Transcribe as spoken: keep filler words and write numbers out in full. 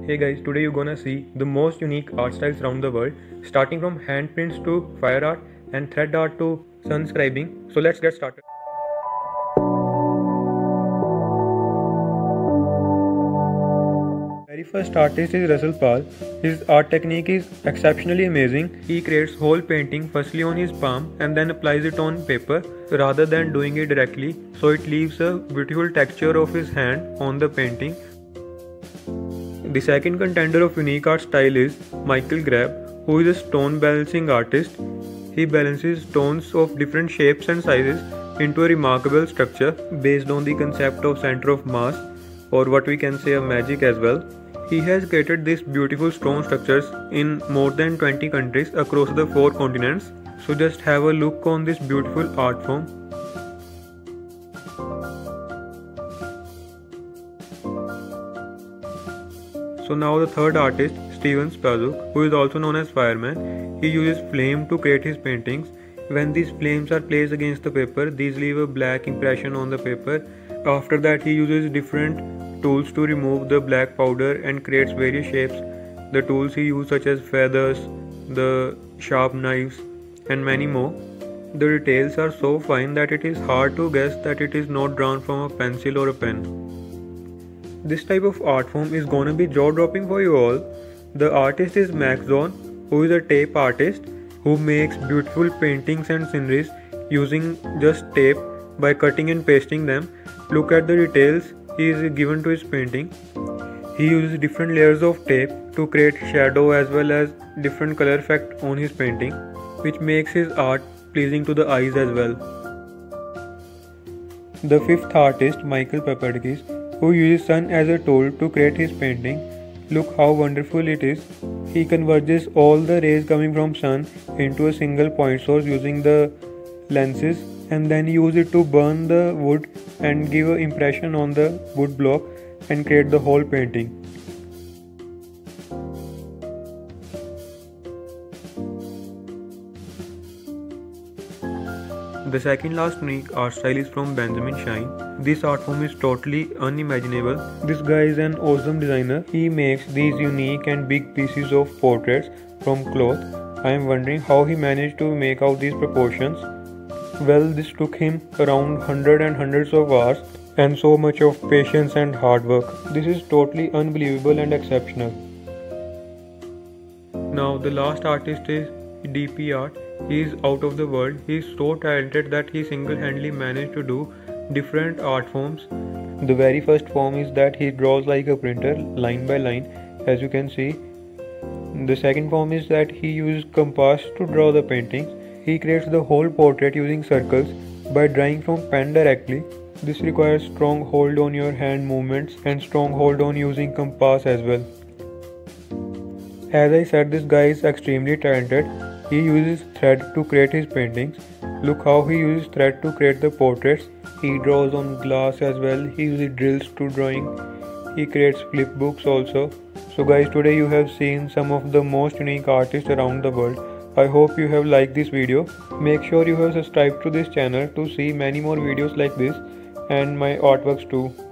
Hey guys, today you're gonna see the most unique art styles around the world, starting from handprints to fire art and thread art to sun scribing. So let's get started. Very first artist is Russell Paul. His art technique is exceptionally amazing. He creates whole painting firstly on his palm and then applies it on paper rather than doing it directly, so it leaves a beautiful texture of his hand on the painting. The second contender of unique art style is Michael Grab, who is a stone balancing artist. He balances stones of different shapes and sizes into a remarkable structure based on the concept of center of mass, or what we can say a magic as well. He has created these beautiful stone structures in more than twenty countries across the four continents. So just have a look on this beautiful art form. So now the third artist, Steven Spazuk, who is also known as Fireman. He uses flame to create his paintings. When these flames are placed against the paper, these leave a black impression on the paper. After that, he uses different tools to remove the black powder and creates various shapes. The tools he uses such as feathers, the sharp knives and many more. The details are so fine that it is hard to guess that it is not drawn from a pencil or a pen. This type of art form is gonna be jaw-dropping for you all. The artist is Max Zorn, who is a tape artist who makes beautiful paintings and sceneries using just tape by cutting and pasting them. Look at the details he is given to his painting. He uses different layers of tape to create shadow as well as different color effect on his painting, which makes his art pleasing to the eyes as well. The fifth artist, Michael Papadakis, who uses sun as a tool to create his painting. Look how wonderful it is. He converges all the rays coming from sun into a single point source using the lenses, and then use it to burn the wood and give an impression on the wood block and create the whole painting. The second last unique art style is from Benjamin Shine. This art form is totally unimaginable. This guy is an awesome designer. He makes these unique and big pieces of portraits from cloth. I am wondering how he managed to make out these proportions. Well, this took him around hundreds and hundreds of hours and so much of patience and hard work. This is totally unbelievable and exceptional. Now the last artist is D P Art. He is out of the world. He is so talented that he single-handedly managed to do different art forms. The very first form is that he draws like a printer, line by line, as you can see. The second form is that he uses compass to draw the paintings. He creates the whole portrait using circles by drawing from pen directly. This requires strong hold on your hand movements and strong hold on using compass as well. As I said, this guy is extremely talented. He uses thread to create his paintings. Look how he uses thread to create the portraits. He draws on glass as well. He uses drills to drawing. He creates flip books also. So guys, today you have seen some of the most unique artists around the world. I hope you have liked this video. Make sure you have subscribed to this channel to see many more videos like this and my artworks too.